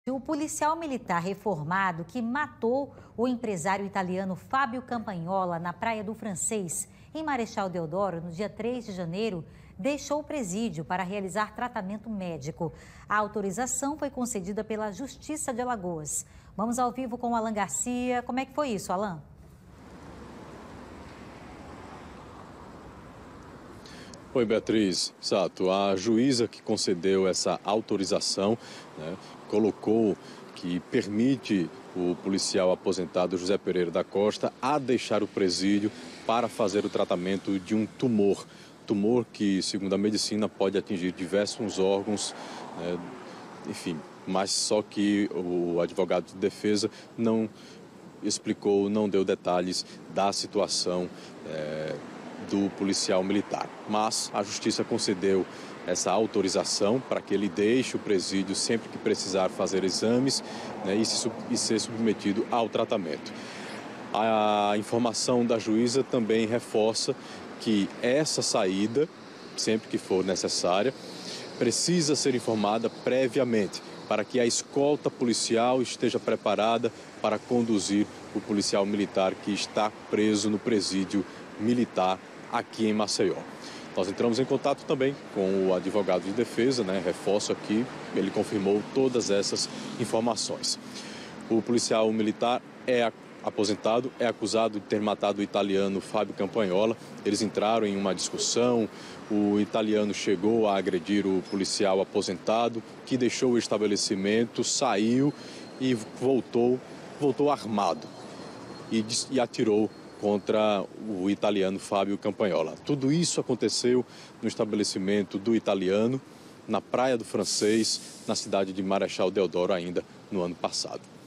O policial militar reformado que matou o empresário italiano Fábio Campagnola na Praia do Francês, em Marechal Deodoro, no dia 3 de janeiro, deixou o presídio para realizar tratamento médico. A autorização foi concedida pela Justiça de Alagoas. Vamos ao vivo com o Alan Garcia. Como é que foi isso, Alan? Oi, Beatriz. Exato. A juíza que concedeu essa autorização, colocou que permite o policial aposentado José Pereira da Costa a deixar o presídio para fazer o tratamento de um tumor. Tumor que, segundo a medicina, pode atingir diversos órgãos, enfim, mas só que o advogado de defesa não explicou, não deu detalhes da situação do policial militar. Mas a justiça concedeu essa autorização para que ele deixe o presídio sempre que precisar fazer exames, e ser submetido ao tratamento. A informação da juíza também reforça que essa saída, sempre que for necessária, precisa ser informada previamente para que a escolta policial esteja preparada para conduzir o policial militar que está preso no presídio militar aqui em Maceió. Nós entramos em contato também com o advogado de defesa, reforço aqui, ele confirmou todas essas informações. O policial militar é aposentado, é acusado de ter matado o italiano Fábio Campagnola. Eles entraram em uma discussão, o italiano chegou a agredir o policial aposentado, que deixou o estabelecimento, saiu e voltou armado e atirou contra o italiano Fábio Campagnola. Tudo isso aconteceu no estabelecimento do italiano, na Praia do Francês, na cidade de Marechal Deodoro, ainda no ano passado.